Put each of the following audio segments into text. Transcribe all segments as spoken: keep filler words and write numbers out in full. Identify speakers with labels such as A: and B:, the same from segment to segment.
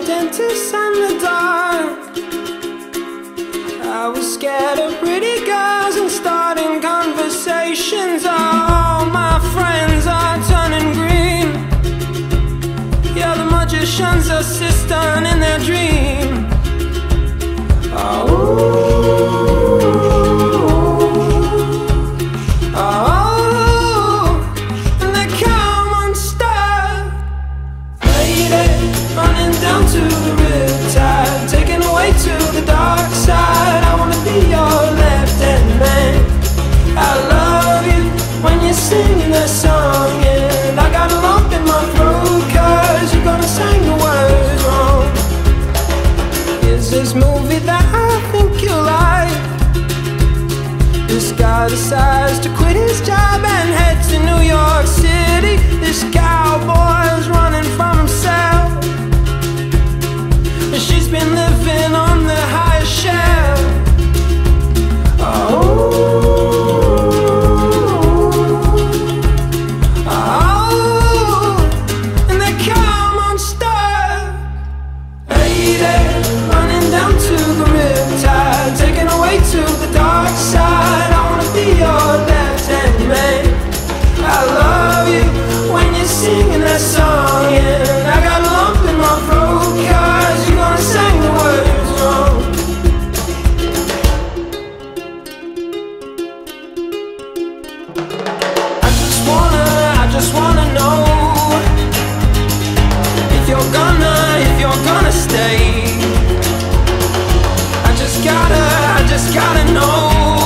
A: dentist and the dark. I was scared of pretty girls and starting conversations. All my friends are turning green. Yeah, the magician's assistant in their dream. Oh, oh, and they come unstuck. Lady, running down to the Riptide, taken away to the dark side. I wanna be your left-hand man. I love you when you're singing that song, and I got a lump in my throat 'cause you're gonna sing the words wrong. Is this movie that I think you like? This guy decides to quit his job and head to New York City. This cowboy's running from himself, and she's been living on the highest shelf. Oh, oh, and they come unstuck. Lady, running down to the Riptide, taken away to the dark side. I wanna be your left-hand man. I love you when you're singing that song, and I got a lump in my throat 'cause you're gonna sing the words wrong. I just wanna, I just wanna know if you're gonna, if you're gonna stay. I just gotta, I just gotta know.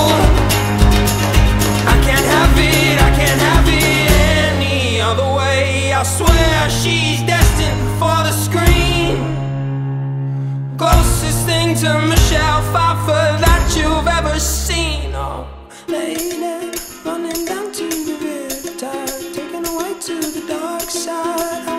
A: I can't have it, I can't have it any other way. I swear she's destined for the screen. Closest thing to Michelle Pfeiffer that you've ever seen. Oh, lady, running down to the Riptide, taken away to the dark side.